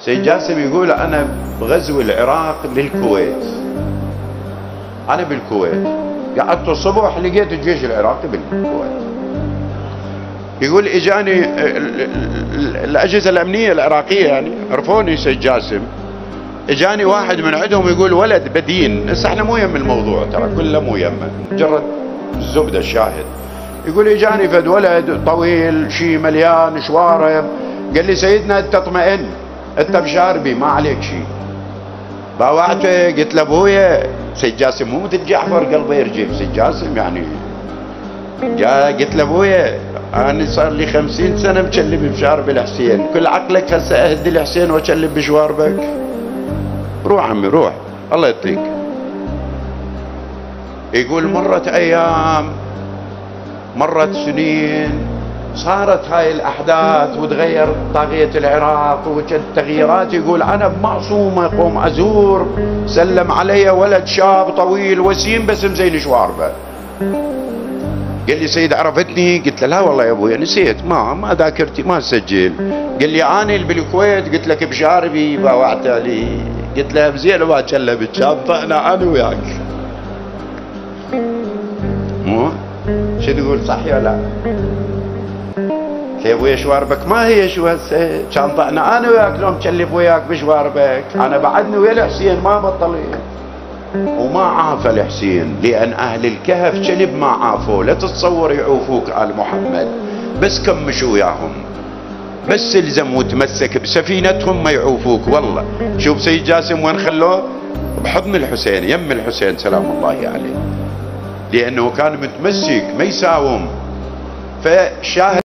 سيد جاسم يقول أنا بغزو العراق للكويت، أنا بالكويت قعدت الصبح لقيت الجيش العراقي بالكويت. يقول إجاني الأجهزة الأمنية العراقية يعني عرفوني سيد جاسم، إجاني واحد من عندهم يقول ولد بدين، هسه احنا مو يم الموضوع ترى كله مو يمه، مجرد الزبدة الشاهد. يقول إجاني فد ولد طويل شي مليان شوارب، قال لي سيدنا أنت اطمئن، أنت بشاربي ما عليك شي. باوعته قلت له ابويا سيد جاسم مو مثل جعفر قلبه يرجف، سيد جاسم يعني قلت له ابويا انا صار لي 50 سنه مكلب بشارب الحسين، كل عقلك هسه اهدي الحسين واكلب بشواربك؟ روح عمي روح الله يعطيك. يقول مرت ايام مرت سنين، صارت هاي الاحداث وتغير طاغية العراق وجد تغييرات. يقول انا بمعصومة قوم ازور، سلم علي ولد شاب طويل وسيم بس مزين شواربه. قال لي سيد عرفتني؟ قلت له لا والله يا ابوي نسيت، ما ذاكرتي ما سجل. قال لي انا اللي بالكويت قلت لك بشاربي باوعت علي. قلت له بزين ما كلمت شابه انا وياك. مو شو تقول صح ولا لا؟ يا ابويا شواربك ما هي شو هسه، كان طعنا انا وياك لو مكلف وياك بشواربك، انا بعدني ويا الحسين ما بطلين. وما عافى الحسين لان اهل الكهف كلب ما عافوا، لا تتصور يعوفوك ال محمد، بس كمشوا وياهم، بس الزم وتمسك بسفينتهم ما يعوفوك. والله شوف سيد جاسم وين خلوه؟ بحضن الحسين يم الحسين سلام الله عليه، لانه كان متمسك ما يساوم. فشاهد